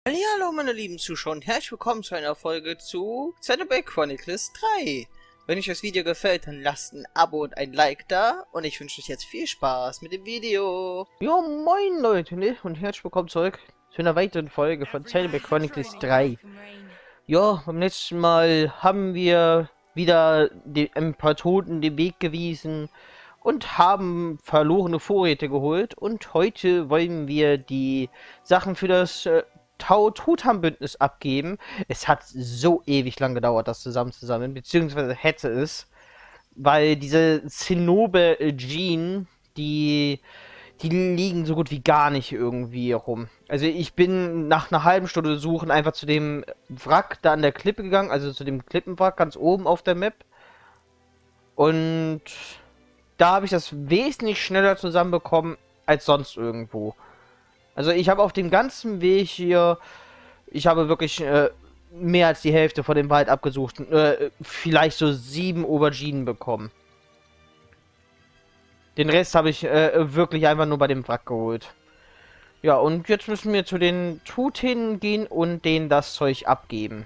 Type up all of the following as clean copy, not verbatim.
Hallo meine lieben Zuschauer und herzlich willkommen zu einer Folge zu Xenoblade Chronicles 3. Wenn euch das Video gefällt, dann lasst ein Abo und ein Like da und ich wünsche euch jetzt viel Spaß mit dem Video. Jo, moin Leute, ne? Und herzlich willkommen zurück zu einer weiteren Folge von Xenoblade Chronicles 3. Ja, beim letzten Mal haben wir wieder ein paar Toten den Weg gewiesen und haben verlorene Vorräte geholt. Und heute wollen wir die Sachen für das Tau-Totem-Bündnis abgeben. Es hat so ewig lang gedauert, das zusammenzusammeln, beziehungsweise hätte es, weil diese Zinnober-Gene, die liegen so gut wie gar nicht irgendwie rum. Also ich bin nach einer halben Stunde Suchen einfach zu dem Wrack da an der Klippe gegangen, also zu dem Klippenwrack ganz oben auf der Map. Und da habe ich das wesentlich schneller zusammenbekommen als sonst irgendwo. Also ich habe auf dem ganzen Weg hier, ich habe wirklich mehr als die Hälfte von dem Wald abgesucht. Vielleicht so 7 Auberginen bekommen. Den Rest habe ich wirklich einfach nur bei dem Wrack geholt. Ja, und jetzt müssen wir zu den Tutinnen gehen und denen das Zeug abgeben.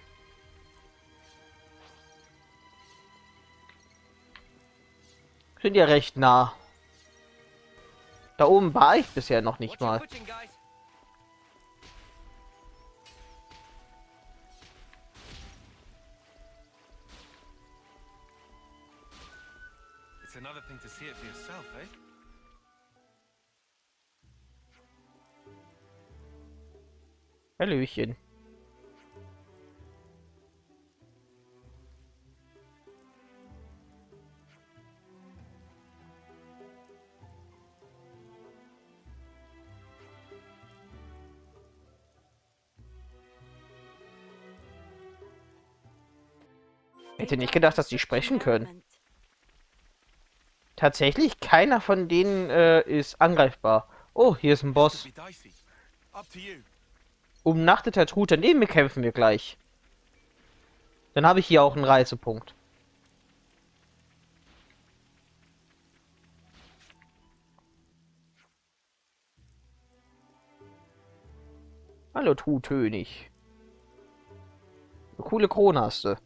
Sind ja recht nah. Da oben war ich bisher noch nicht mal. It's another thing to see it for yourself, eh? Hallöchen. Hätte nicht gedacht, dass die sprechen können. Tatsächlich, keiner von denen ist angreifbar. Oh, hier ist ein Boss. Umnachteter Truter, neben mir kämpfen wir gleich. Dann habe ich hier auch einen Reisepunkt. Hallo, Trutönig. Eine coole Krone hast du.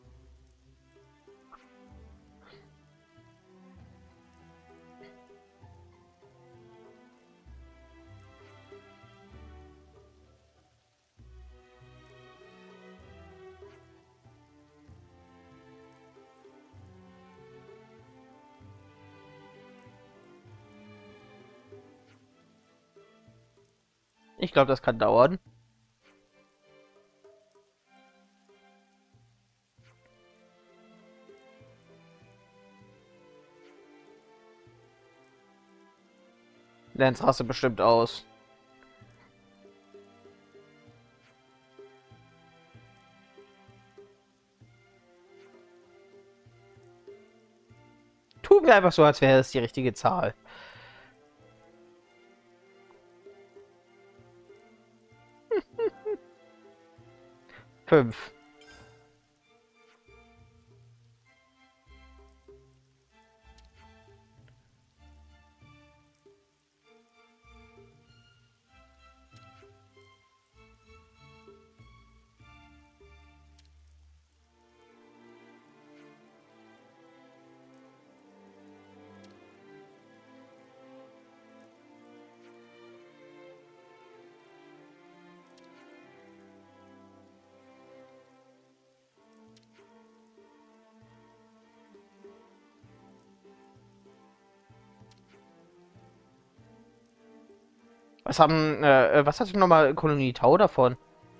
Ich glaube, das kann dauern. Lance raste bestimmt aus. Tun wir einfach so, als wäre es die richtige Zahl. Fünf. Was hatte nochmal Kolonie Tau davon?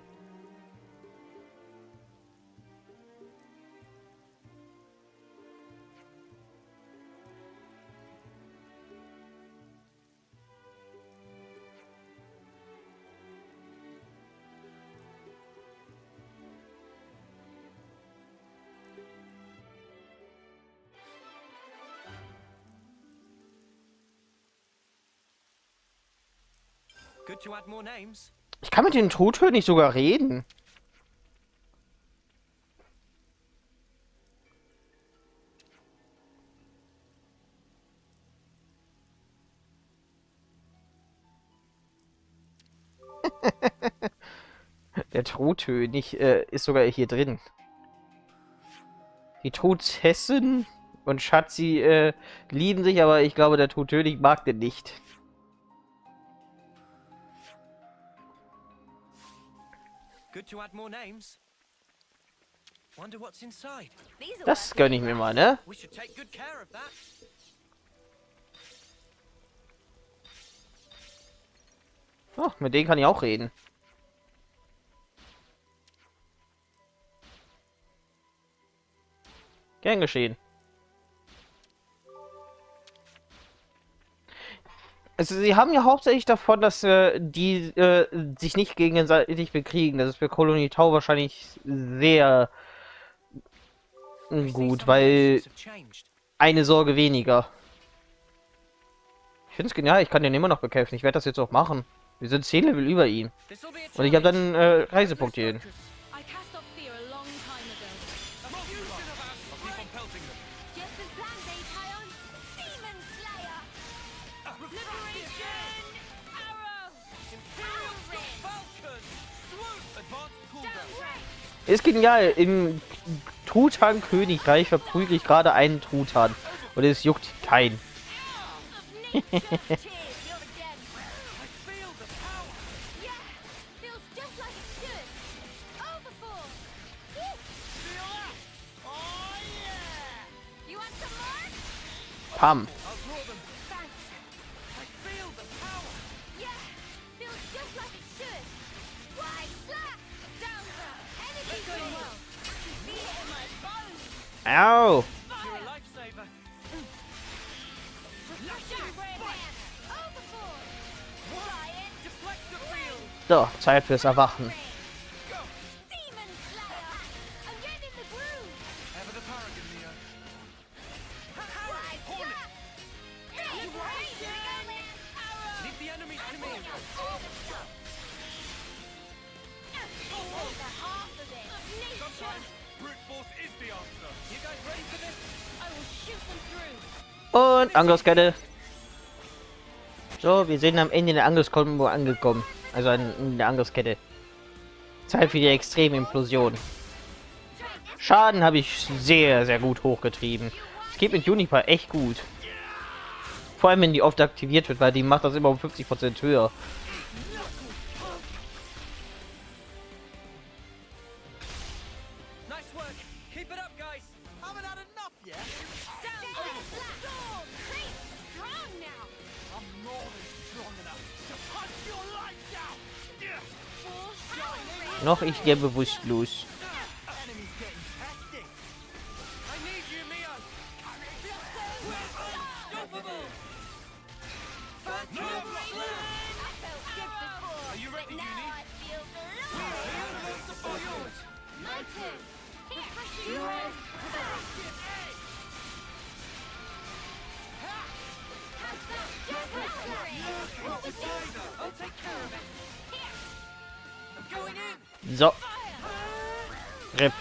Good to add more names. Ich kann mit den Truthöhen sogar reden. Der Trutkönig ist sogar hier drin. Die Truthessin und Schatzi lieben sich, aber ich glaube, der Trutkönig mag den nicht. Good to add more names. Wonder what's inside. Das gönne ich mir mal, ne? We should take good care of that. Oh, mit denen kann ich auch reden. Gern geschehen. Also sie haben ja hauptsächlich davon, dass die sich nicht gegenseitig bekriegen. Das ist für Kolonie Tau wahrscheinlich sehr gut, weil eine Sorge weniger. Ich finde es genial, ich kann den immer noch bekämpfen. Ich werde das jetzt auch machen. Wir sind 10 Level über ihn. Und ich habe dann Reisepunkte hin. I cast off fear a long time ago. Just as planned, Aetion. Demon Slayer. Liberation. Arrow. Ist genial. Im Truthahn-Königreich verprügel ich gerade einen Truthahn. Und es juckt keinen. Cheers, you're again. Yeah, feels just like it should. Overforce. You want some more? Pam. Thanks. Yeah, feels just like it should. Wide slap. Down throw. Energy going well. I can feel it in my bones. Au. You're a lifesaver. Refreshing breath. Overforce. Try it. Deflect the field. So, Zeit fürs Erwachen. Demon Slayer. I'm getting in the groove. Ever the paragon, Neo. Wide slap. Liberation. Arrow. Leave the enemies to me. The heart of it. Sometimes brute force is the answer. You guys ready for this? I will shoot them through. Und Angriffskette. So, wir sind am Ende der Angriffskombo angekommen. Also in der Angriffskette. Zeit für die Extremimplosion. Schaden habe ich sehr, sehr gut hochgetrieben. Es geht mit Juniper echt gut. Vor allem, wenn die oft aktiviert wird, weil die macht das immer um 50% höher. Nice work. Keep it up, guys. Haven't had enough yet. Down to the flat. Pretty strong now. I'm more than strong enough to punch your lights out. Force. Noch ich dir bewusstlos. Enemies getting tested. I need you, Mio. Unstoppable. I felt good before, Are you ready, but now Uni? I feel glorious. The universe is all yours. My turn. Refreshing breath. I'll take care of it. I'm going in. So. RIP.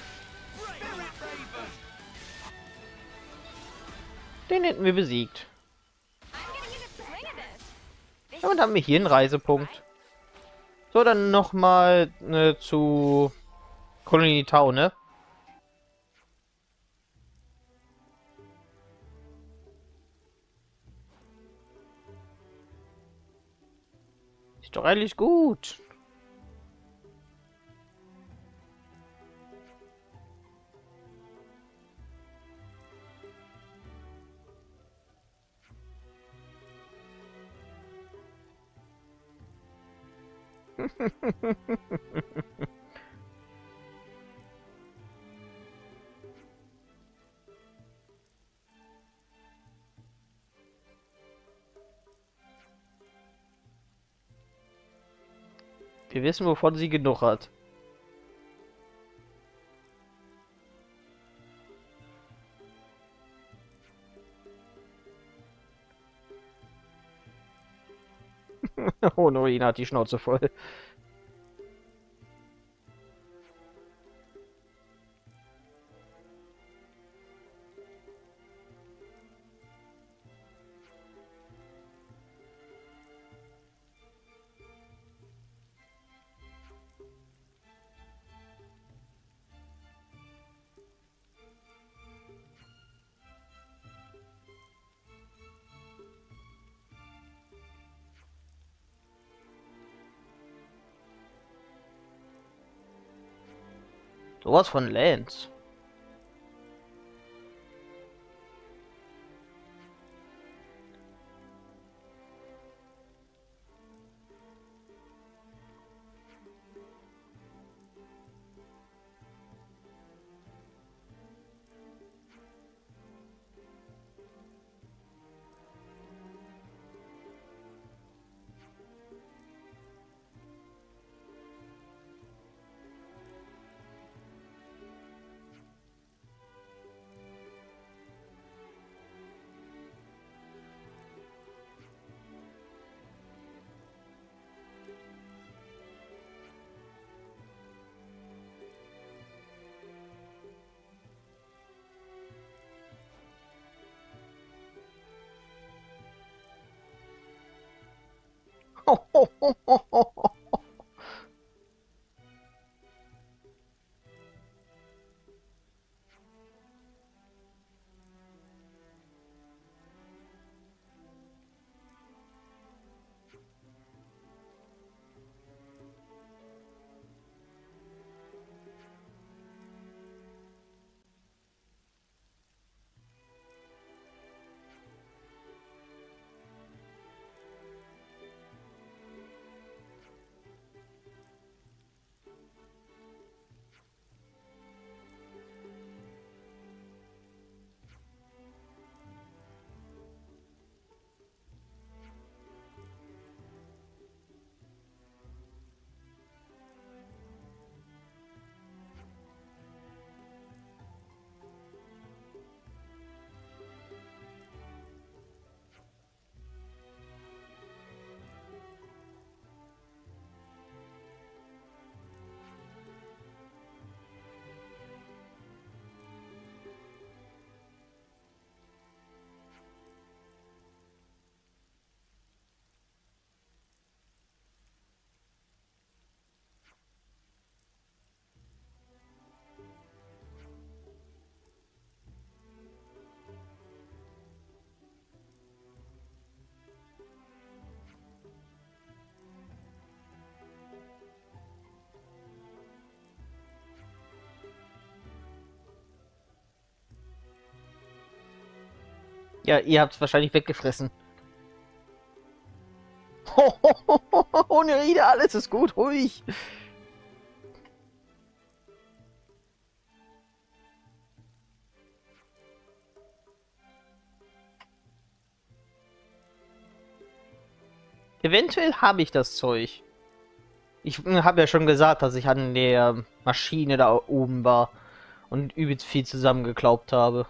Den hätten wir besiegt. I'm getting in the swing of this. Ja, und haben wir hier einen Reisepunkt. So, dann nochmal zu Kolonie Tau, ne? Ist doch eigentlich gut. Wir wissen, wovon sie genug hat. Oh, Norina hat die Schnauze voll. Sowas von Lance. Ja, ihr habt es wahrscheinlich weggefressen. Ohne Rede, alles ist gut, ruhig. Eventuell habe ich das Zeug. Ich habe ja schon gesagt, dass ich an der Maschine da oben war und übelst viel zusammengeklaubt habe.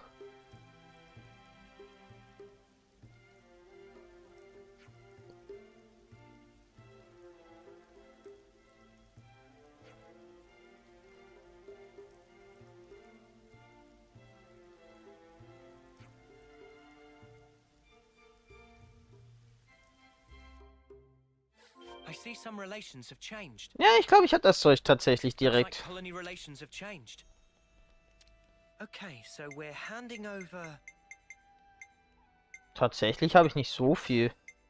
I see some relations have changed. Ja, ich glaube, ich habe das Zeug tatsächlich Looks like direkt. colony relations have changed. Okay, so we're handing over. Tatsächlich habe ich nicht so viel.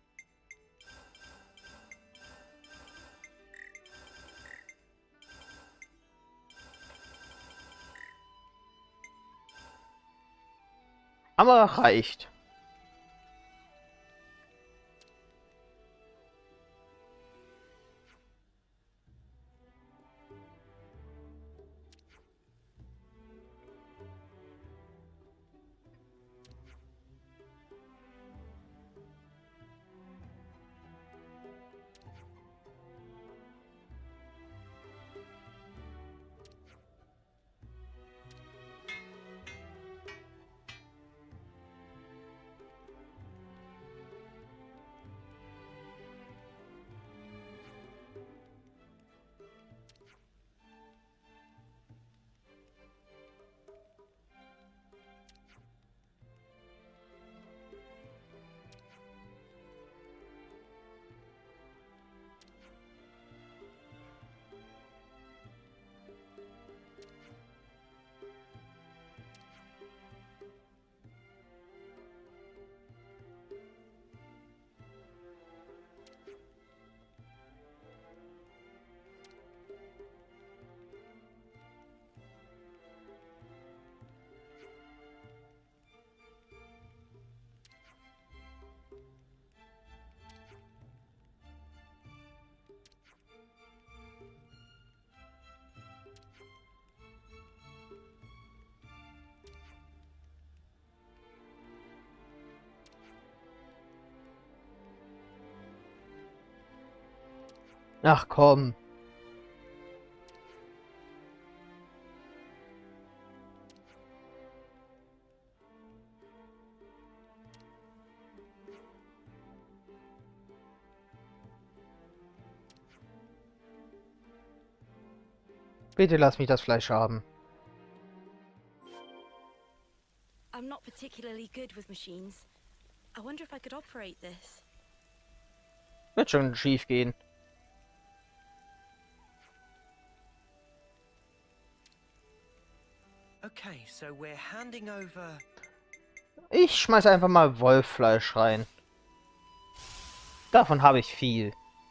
Aber reicht. Ach komm. Bitte lass mich das Fleisch haben. I'm not particularly good with machines. I wonder if I could operate this. Wird schon schief gehen. Okay, so we're handing over. Ich schmeiß einfach mal Wolffleisch rein. Davon habe ich viel.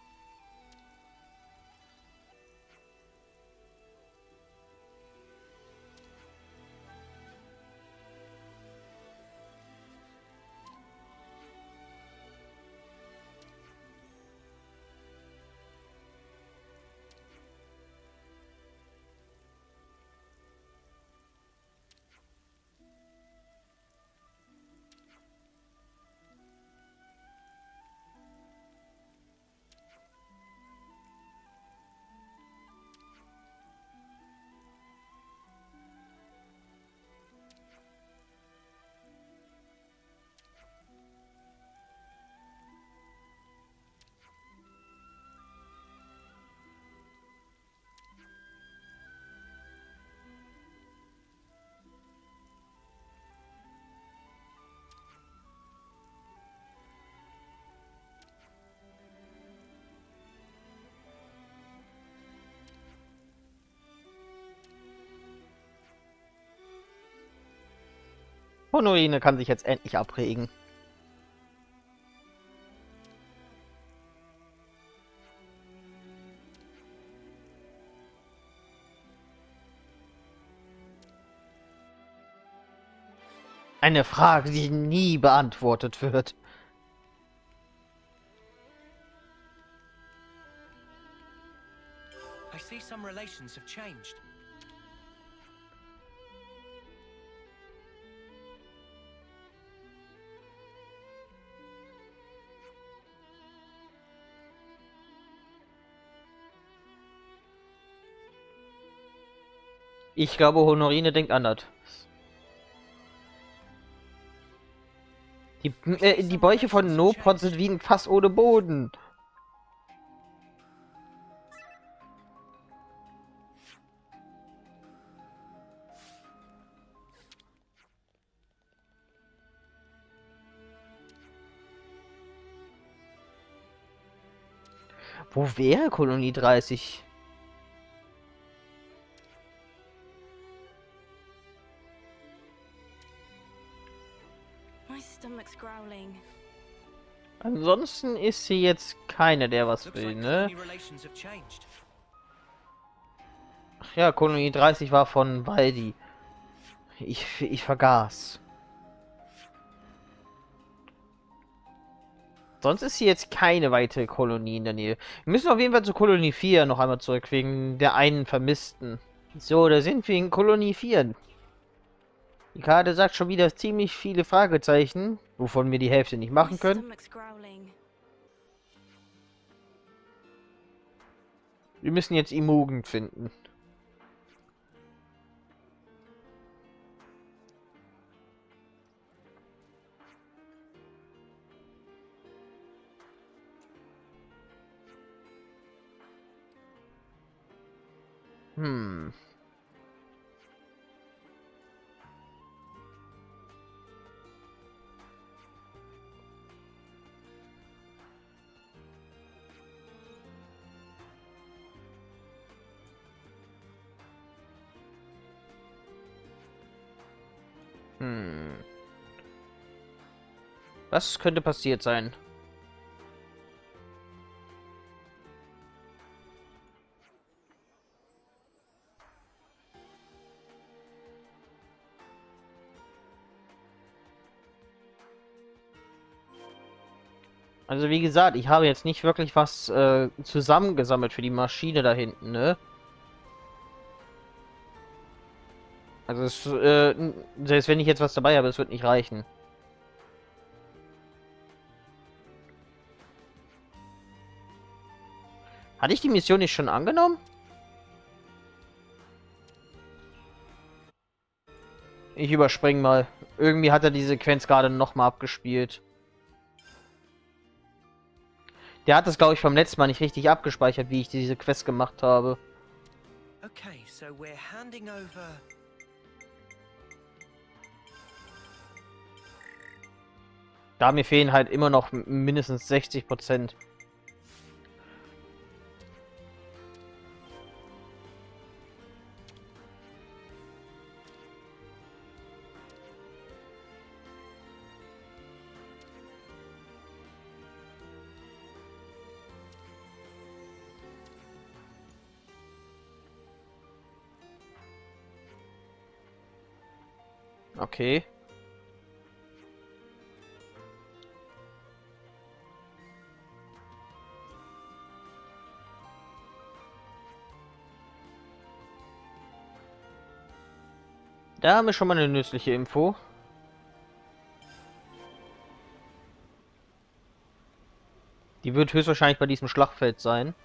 Honorine kann sich jetzt endlich abregen. Eine Frage, die nie beantwortet wird. I see some relations have changed. Ich glaube, Honorine denkt anders. Die Bäuche von Nopod sind wie ein Fass ohne Boden. Wo wäre Kolonie 30? My stomach's growling. Ansonsten ist sie jetzt keine, der was Looks will, like ne? colony relations have changed. Ach ja, Kolonie 30 war von Waldi. Ich vergaß. Sonst ist hier jetzt keine weitere Kolonie in der Nähe. Wir müssen auf jeden Fall zu Kolonie 4 noch einmal zurück, wegen der einen Vermissten. So, da sind wir in Kolonie 4. Die Karte sagt schon wieder ziemlich viele Fragezeichen, wovon wir die Hälfte nicht machen My können. stomach's growling. Wir müssen jetzt Imogen finden. Hm. Was könnte passiert sein? Also wie gesagt, ich habe jetzt nicht wirklich was zusammengesammelt für die Maschine da hinten, ne? Also es, selbst wenn ich jetzt was dabei habe, es wird nicht reichen. Hatte ich die Mission nicht schon angenommen? Ich überspring mal. Irgendwie hat er die Sequenz gerade nochmal abgespielt. Der hat das, glaube ich, vom letzten Mal nicht richtig abgespeichert, wie ich diese Quest gemacht habe. Okay, so we're handing over. Da mir fehlen halt immer noch mindestens 60%. Okay. Da haben wir schon mal eine nützliche Info. Die wird höchstwahrscheinlich bei diesem Schlachtfeld sein.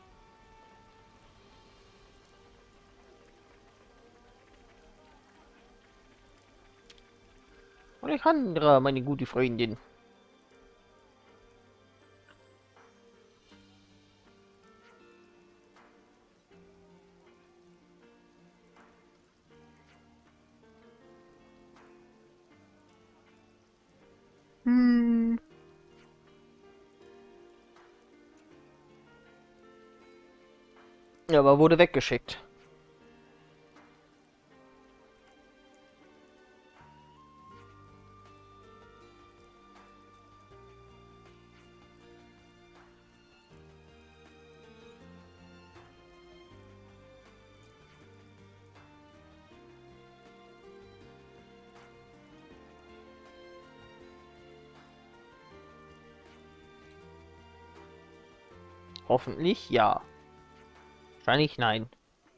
Alejandra, meine gute Freundin. Ja, aber wurde weggeschickt. Hoffentlich ja. Wahrscheinlich nein.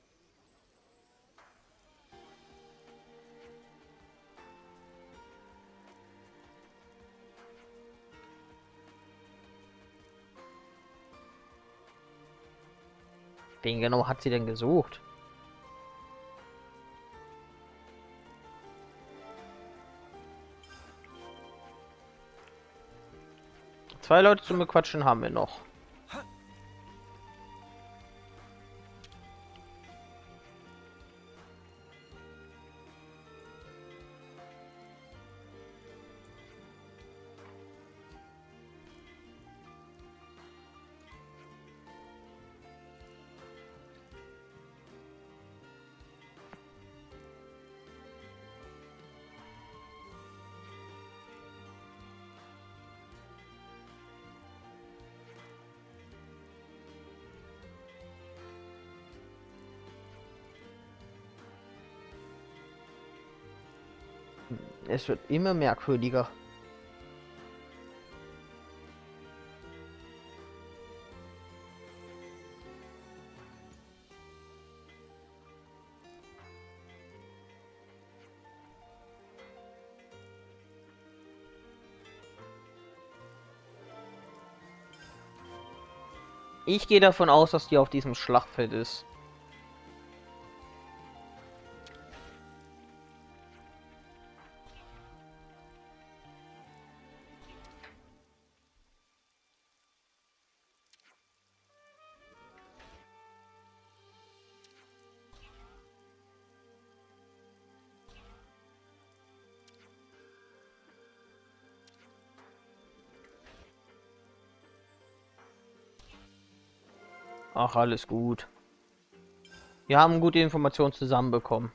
Wen genau hat sie denn gesucht? Zwei Leute zum Bequatschen haben wir noch. Es wird immer merkwürdiger. Ich gehe davon aus, dass die auf diesem Schlachtfeld ist. Ach, alles gut. Wir haben gute Informationen zusammenbekommen.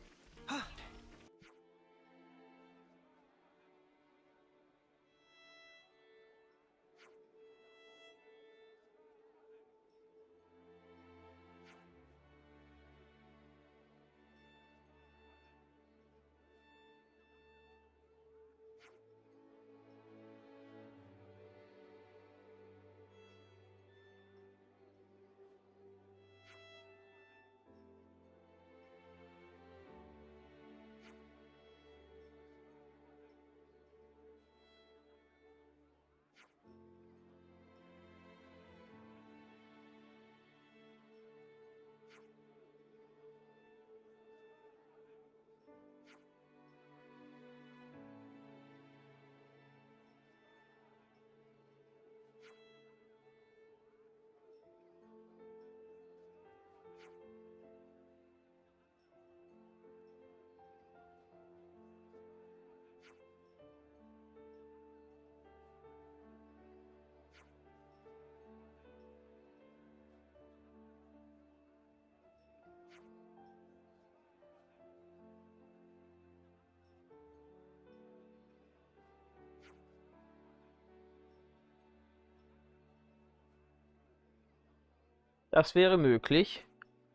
Das wäre möglich.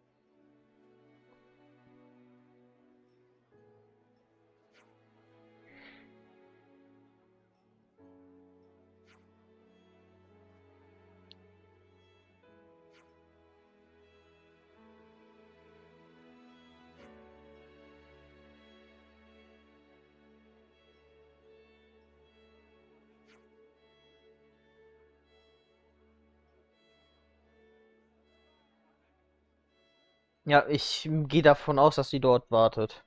Ja, ich gehe davon aus, dass sie dort wartet.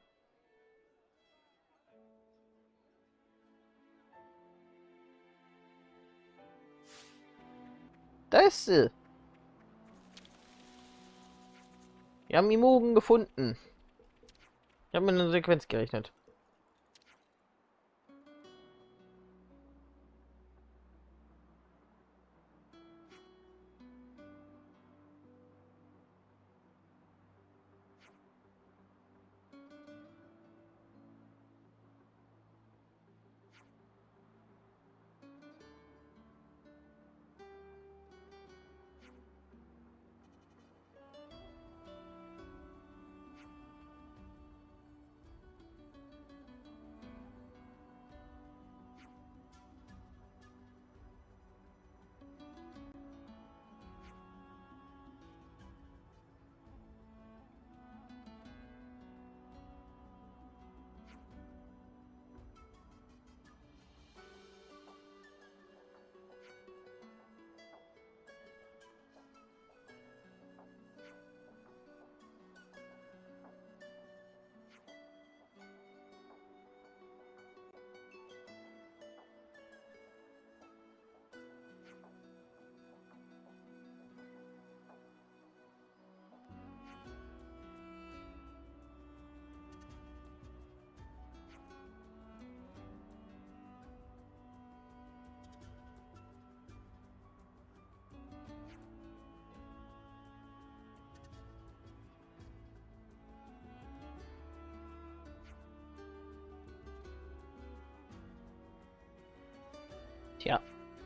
Da ist sie. Wir haben Imogen gefunden. Ich habe mit einer Sequenz gerechnet. Tja.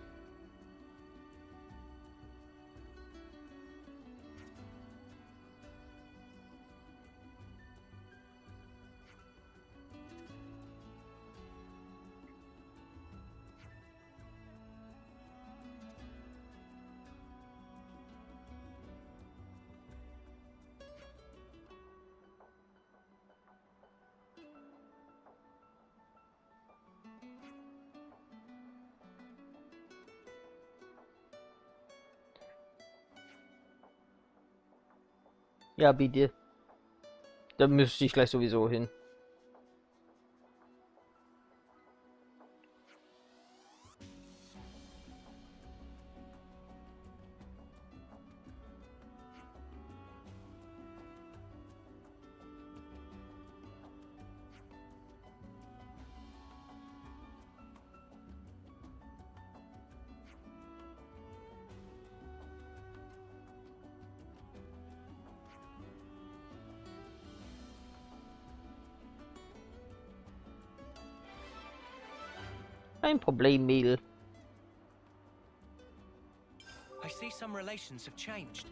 Ja, bitte. Da müsste ich gleich sowieso hin. Kein Problem, Mädel. I see some relations have changed.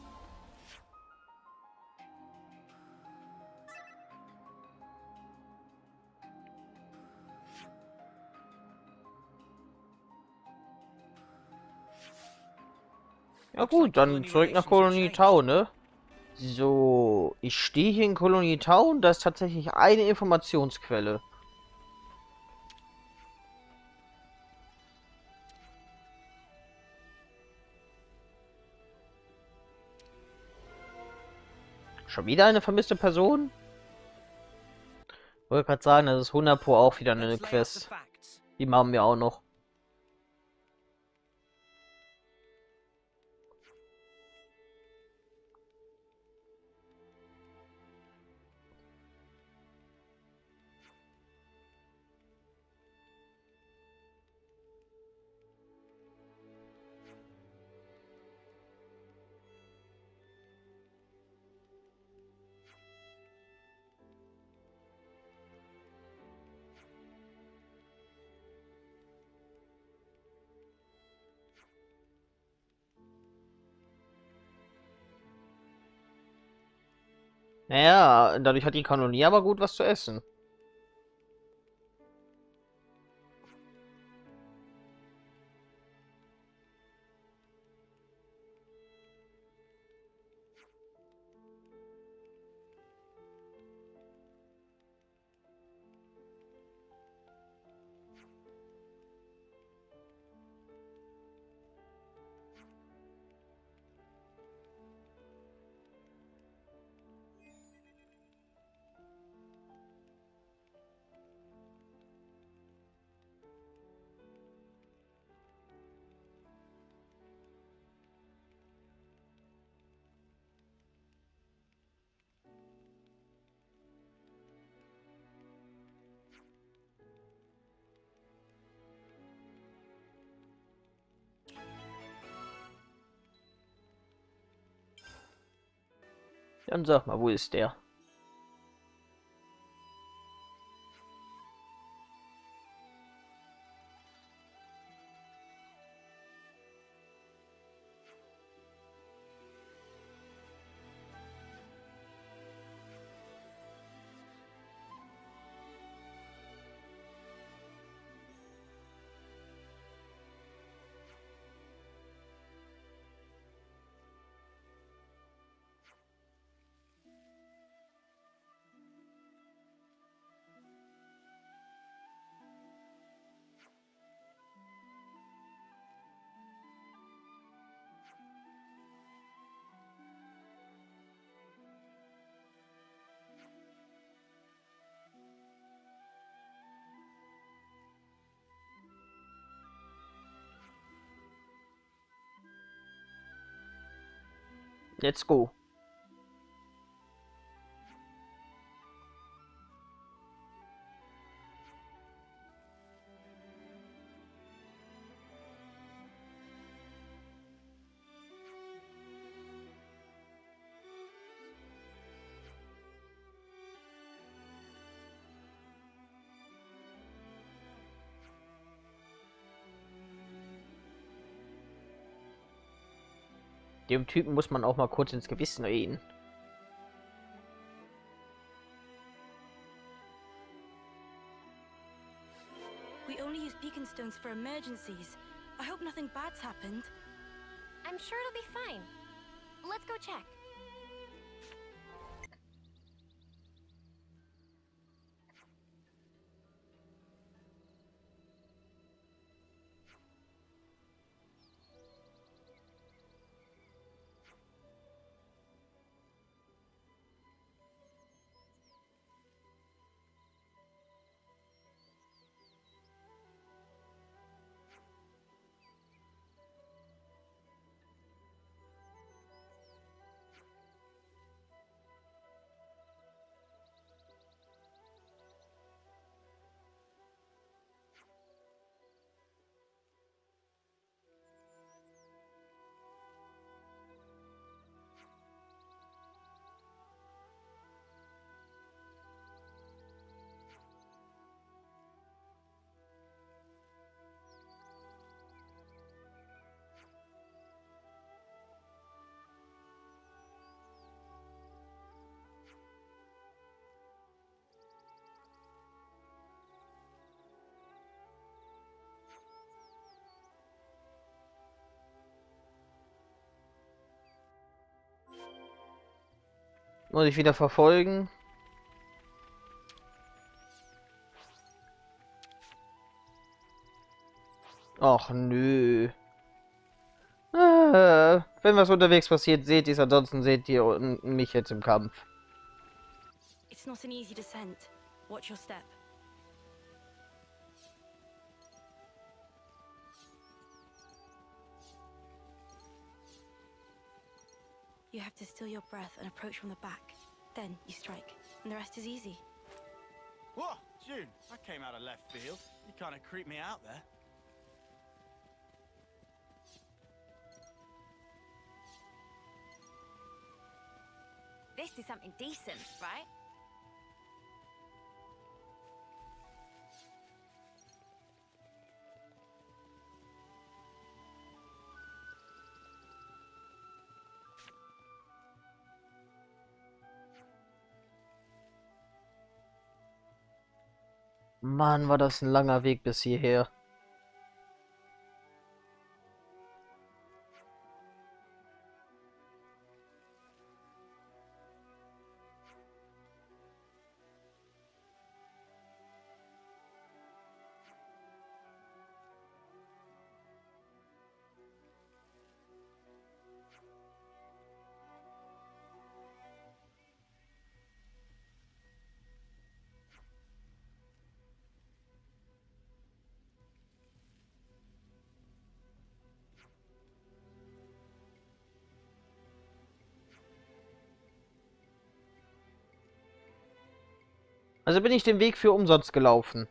Ja gut, dann zurück nach Colony Town, ne? So, ich stehe hier in Colony Town, da ist tatsächlich eine Informationsquelle. Schon wieder eine vermisste Person? Wollte gerade sagen, das ist 100 Pro auch wieder eine Let's lay out the Quest. facts. Die machen wir auch noch. Naja, dadurch hat die Kanonie aber gut was zu essen. Dann sag mal, wo ist der? Let's go. Dem Typen muss man auch mal kurz ins Gewissen reden. We only use beacon stones for emergencies. I hope nothing bad's happened. I'm sure it'll be fine. Let's go check. Muss ich wieder verfolgen? Ach nö. Wenn was unterwegs passiert, seht ihr es, ansonsten seht ihr mich jetzt im Kampf. It's not an easy descent. Watch your step. You have to still your breath and approach from the back. Then you strike, and the rest is easy. Whoa, June, I came out of left field. You kind of creeped me out there. This is something decent, right? Mann, war das ein langer Weg bis hierher. Also bin ich den Weg für umsonst gelaufen.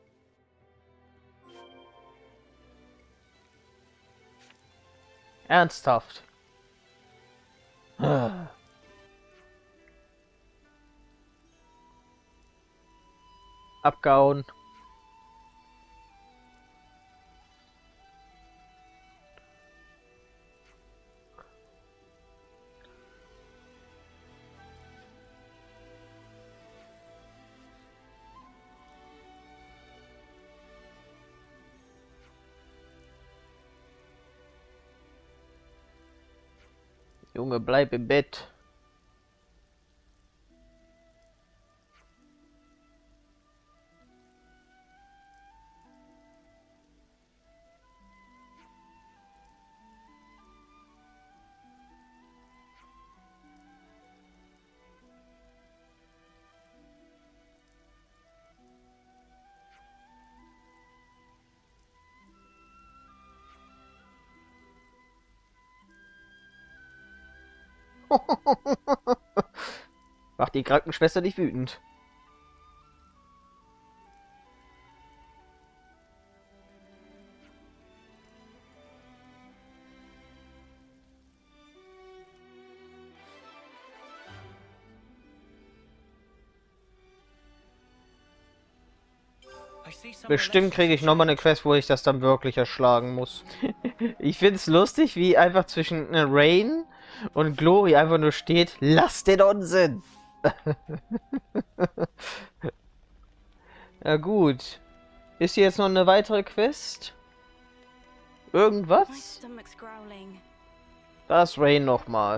Ernsthaft. Abgehauen. Junge, bleib im Bett. Macht die Krankenschwester nicht wütend. I see some Bestimmt kriege ich nochmal eine Quest, wo ich das dann wirklich erschlagen muss. Ich finde es lustig, wie einfach zwischen Rain und Glory einfach nur steht, lass den Unsinn! Ja gut. Ist hier jetzt noch eine weitere Quest? My Irgendwas? stomach's growling. Da ist Rain nochmal.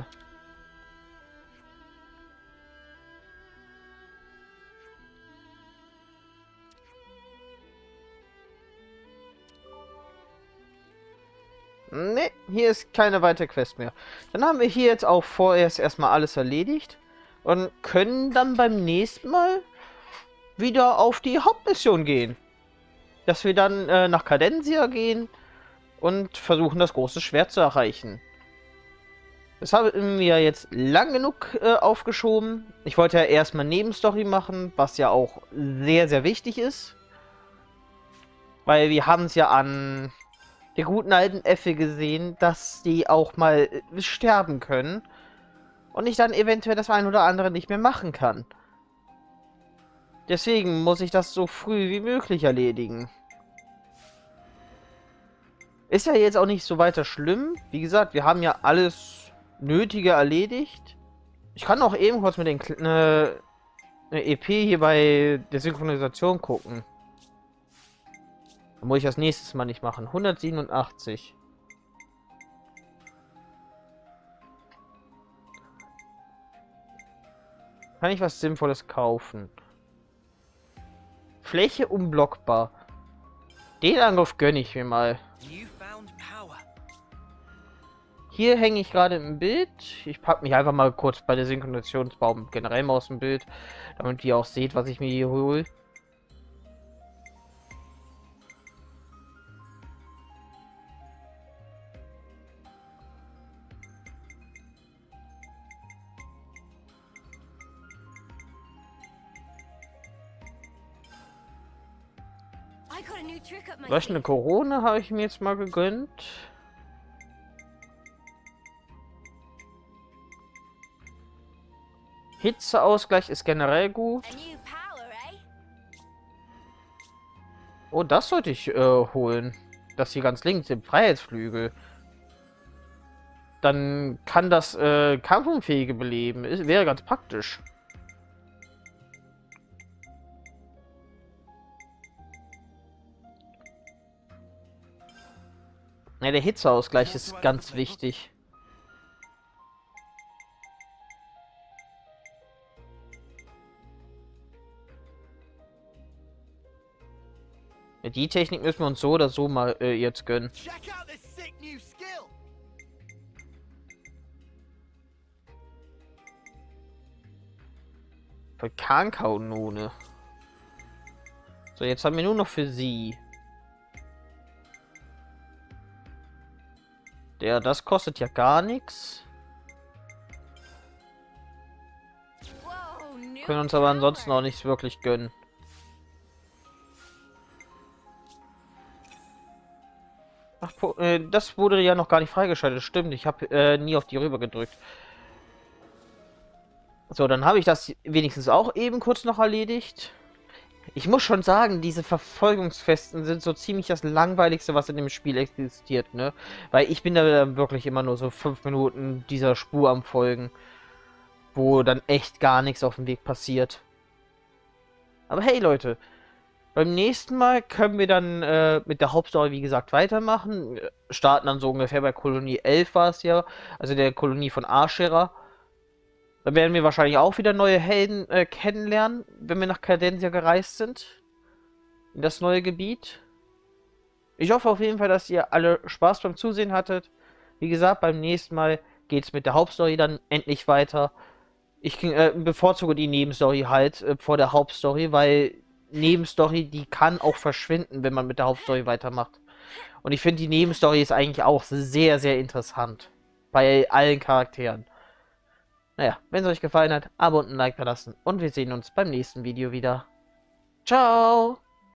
Ne, hier ist keine weitere Quest mehr. Dann haben wir hier jetzt auch vorerst erstmal alles erledigt und können dann beim nächsten Mal wieder auf die Hauptmission gehen. Dass wir dann nach Cadensia gehen und versuchen, das große Schwert zu erreichen. Das haben wir jetzt lang genug aufgeschoben. Ich wollte ja erstmal Nebenstory machen, was ja auch sehr, sehr wichtig ist. Weil wir haben es ja an der guten alten Effe gesehen, dass die auch mal sterben können. Und ich dann eventuell das ein oder andere nicht mehr machen kann. Deswegen muss ich das so früh wie möglich erledigen. Ist ja jetzt auch nicht so weiter schlimm. Wie gesagt, wir haben ja alles Nötige erledigt. Ich kann auch eben kurz mit den eine EP hier bei der Synchronisation gucken. Da muss ich das nächstes Mal nicht machen. 187. Kann ich was Sinnvolles kaufen? Fläche unblockbar. Den Angriff gönne ich mir mal. Newfound power. Hier hänge ich gerade im Bild. Ich packe mich einfach mal kurz bei der Synchronisationsbaum generell mal aus dem Bild, damit ihr auch seht, was ich mir hier hole. I got a new trick up my Löschende sleeve. Corona habe ich mir jetzt mal gegönnt. Hitzeausgleich ist generell gut. A new power, eh? Oh, das sollte ich holen. Das hier ganz links, im Freiheitsflügel. Dann kann das Kampfunfähige beleben. Wäre ganz praktisch. Ja, der Hitzeausgleich ist ganz wichtig. Ja, die Technik müssen wir uns so oder so mal jetzt gönnen. Check out this sick new skill. Vulkankanone. So, jetzt haben wir nur noch für sie. Das kostet ja gar nichts. Whoa, new Können uns aber ansonsten power. auch nichts wirklich gönnen. Ach, das wurde ja noch gar nicht freigeschaltet. Stimmt, ich habe nie auf die rüber gedrückt. So, dann habe ich das wenigstens auch eben kurz noch erledigt. Ich muss schon sagen, diese Verfolgungsfesten sind so ziemlich das Langweiligste, was in dem Spiel existiert, ne? Weil ich bin da wirklich immer nur so 5 Minuten dieser Spur am Folgen, wo dann echt gar nichts auf dem Weg passiert. Aber hey Leute, beim nächsten Mal können wir dann mit der Hauptstory, wie gesagt, weitermachen. Starten dann so ungefähr bei Kolonie 11 war es ja, also der Kolonie von Ashera. Dann werden wir wahrscheinlich auch wieder neue Helden kennenlernen, wenn wir nach Cadensia gereist sind. In das neue Gebiet. Ich hoffe auf jeden Fall, dass ihr alle Spaß beim Zusehen hattet. Wie gesagt, beim nächsten Mal geht es mit der Hauptstory dann endlich weiter. Ich bevorzuge die Nebenstory halt vor der Hauptstory, weil Nebenstory, die kann auch verschwinden, wenn man mit der Hauptstory weitermacht. Und ich finde, die Nebenstory ist eigentlich auch sehr, sehr interessant. Bei allen Charakteren. Naja, wenn es euch gefallen hat, Abo und ein Like da lassen. Und wir sehen uns beim nächsten Video wieder. Ciao!